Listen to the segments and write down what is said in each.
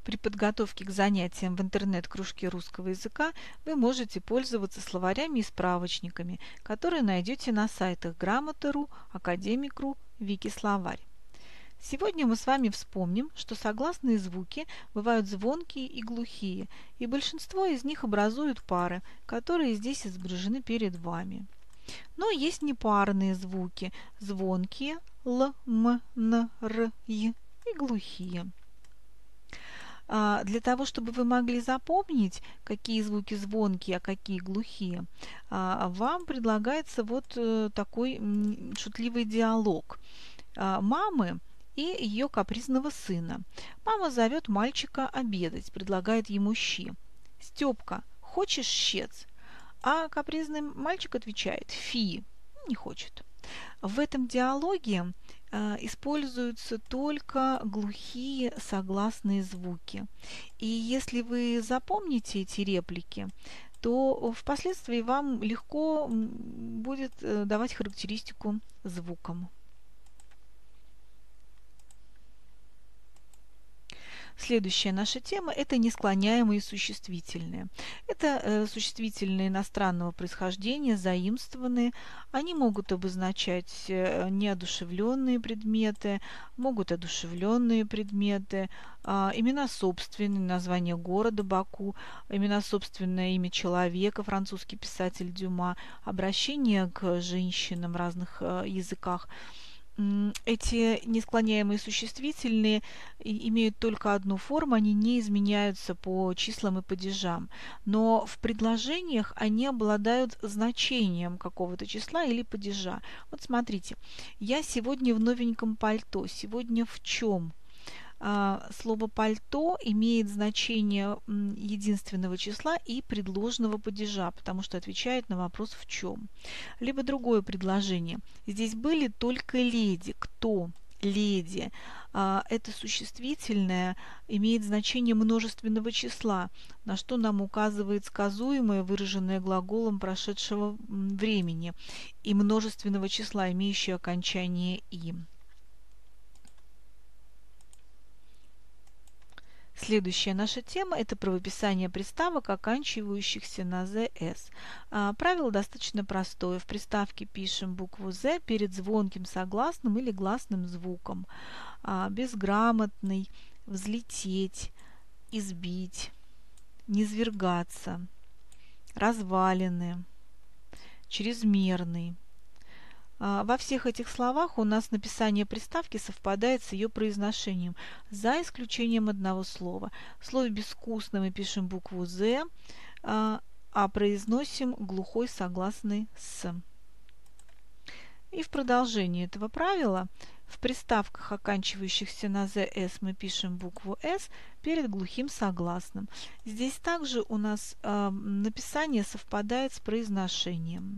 При подготовке к занятиям в интернет-кружке русского языка вы можете пользоваться словарями и справочниками, которые найдете на сайтах Грамота.ру, Академик.ру, Викисловарь. Сегодня мы с вами вспомним, что согласные звуки бывают звонкие и глухие, и большинство из них образуют пары, которые здесь изображены перед вами. Но есть непарные звуки – звонкие л, м, н, р, й и глухие. Для того, чтобы вы могли запомнить, какие звуки звонкие, а какие глухие, вам предлагается вот такой шутливый диалог мамы и ее капризного сына. Мама зовет мальчика обедать, предлагает ему щи. «Степка, хочешь щец?» А капризный мальчик отвечает «Фи, не хочет». В этом диалоге используются только глухие согласные звуки. И если вы запомните эти реплики, то впоследствии вам легко будет давать характеристику звукам. Следующая наша тема – это несклоняемые существительные. Это существительные иностранного происхождения, заимствованные. Они могут обозначать неодушевленные предметы, могут одушевленные предметы, имена собственные, название города Баку, имена собственное имя человека, французский писатель Дюма, обращение к женщинам в разных языках. Эти несклоняемые существительные имеют только одну форму, они не изменяются по числам и падежам, но в предложениях они обладают значением какого-то числа или падежа. Вот смотрите, я сегодня в новеньком пальто, сегодня в чем? Слово «пальто» имеет значение единственного числа и предложного падежа, потому что отвечает на вопрос «в чем?». Либо другое предложение. Здесь были только леди. Кто? Леди. Это существительное имеет значение множественного числа, на что нам указывает сказуемое, выраженное глаголом прошедшего времени, и множественного числа, имеющее окончание «и». Следующая наша тема – это правописание приставок, оканчивающихся на «зс». Правило достаточно простое. В приставке пишем букву «з» перед звонким согласным или гласным звуком. Безграмотный, взлететь, избить, низвергаться, развалины, чрезмерный. Во всех этих словах у нас написание приставки совпадает с ее произношением, за исключением одного слова. В слове «безвкусно» мы пишем букву «з», а произносим глухой согласный «с». И в продолжении этого правила в приставках, оканчивающихся на «зс», мы пишем букву «с» перед глухим согласным. Здесь также у нас написание совпадает с произношением.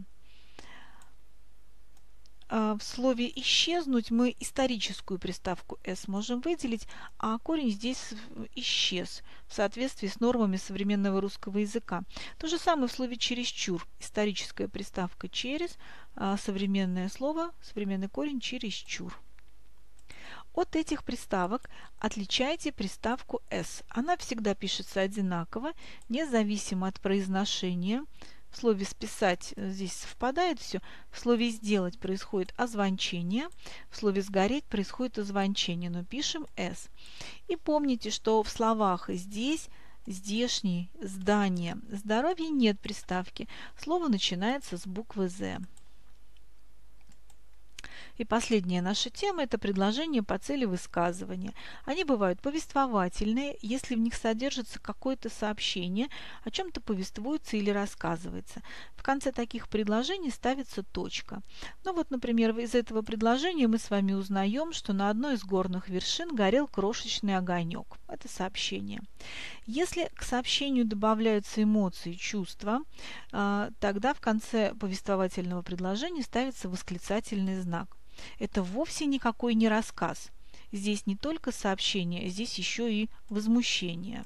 В слове «исчезнуть» мы историческую приставку «с» можем выделить, а корень здесь «исчез» в соответствии с нормами современного русского языка. То же самое в слове «чересчур». Историческая приставка «через», современное слово, современный корень «чересчур». От этих приставок отличайте приставку «с». Она всегда пишется одинаково, независимо от произношения. В слове «списать» здесь совпадает все. В слове «сделать» происходит озвончение. В слове «сгореть» происходит озвончение, но пишем «с». И помните, что в словах «здесь», «здешний», «здание», «здоровье» нет приставки. Слово начинается с буквы «з». И последняя наша тема – это предложения по цели высказывания. Они бывают повествовательные, если в них содержится какое-то сообщение, о чем-то повествуется или рассказывается. В конце таких предложений ставится точка. Ну вот, например, из этого предложения мы с вами узнаем, что на одной из горных вершин горел крошечный огонек. Это сообщение. Если к сообщению добавляются эмоции, чувства, тогда в конце повествовательного предложения ставится восклицательный знак. Это вовсе никакой не рассказ. Здесь не только сообщение, здесь еще и возмущение.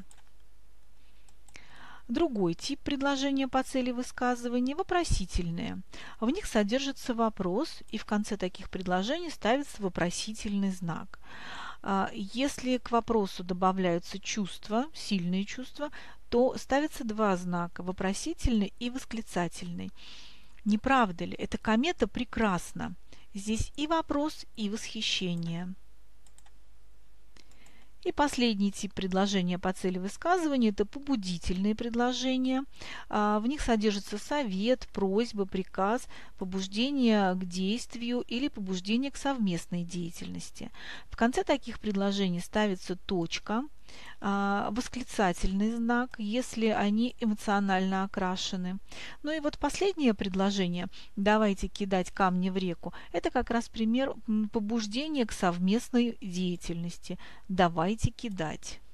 Другой тип предложения по цели высказывания – вопросительные. В них содержится вопрос, и в конце таких предложений ставится вопросительный знак. Если к вопросу добавляются чувства, сильные чувства, то ставятся два знака – вопросительный и восклицательный. Не правда ли? Эта комета прекрасна. Здесь и вопрос, и восхищение. И последний тип предложения по цели высказывания – это побудительные предложения. В них содержится совет, просьба, приказ, побуждение к действию или побуждение к совместной деятельности. В конце таких предложений ставится точка, восклицательный знак, если они эмоционально окрашены. Ну и вот последнее предложение «давайте кидать камни в реку» – это как раз пример побуждения к совместной деятельности. Давайте кидать.